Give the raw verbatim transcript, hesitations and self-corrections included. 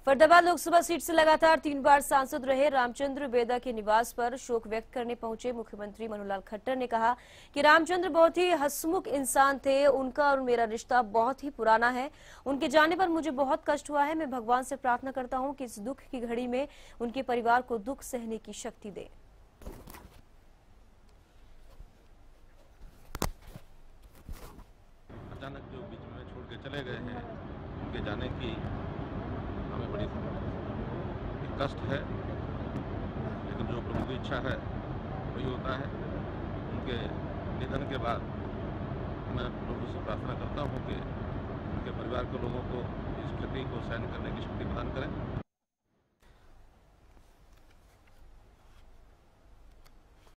Faridabad Lok Sabha seat से लगातार तीन बार सांसद रहे रामचंद्र बेदा के निवास पर शोक व्यक्त करने पहुंचे मुख्यमंत्री मनोहरलाल खट्टर ने कहा कि रामचंद्र बहुत ही हंसमुख इंसान थे। उनका और मेरा रिश्ता बहुत ही पुराना है। उनके जाने पर मुझे बहुत कष्ट हुआ है। मैं भगवान से प्रार्थना करता हूं कि इस दुख की घड़ी में उनके परिवार को दुख सहने की शक्ति दे। अचानक जो बीच में छोड़ के चले गए हैं, उनके जाने की हमें बड़ी कष्ट है, लेकिन जो प्रभु की इच्छा है वही होता है। उनके निधन के बाद मैं प्रभु से प्रार्थना करता हूँ कि उनके परिवार के लोगों को इस क्षति को सहन करने की शक्ति प्रदान करें।